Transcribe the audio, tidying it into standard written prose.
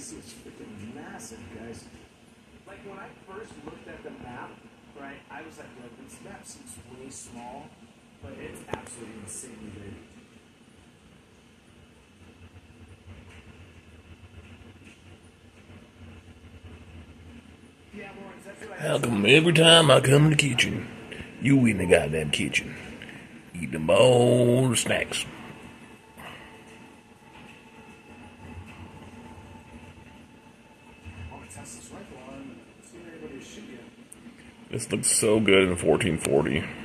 see it's freaking massive, guys. Like when I first looked at the map, right, I was like, look, this map seems way small, but it's absolutely insanely big. Yeah, Lawrence, that's what How come every time I come in the kitchen, you in the goddamn kitchen, eating all the snacks? I want to test this rifle on and see if anybody will shoot you. This looks so good in 1440.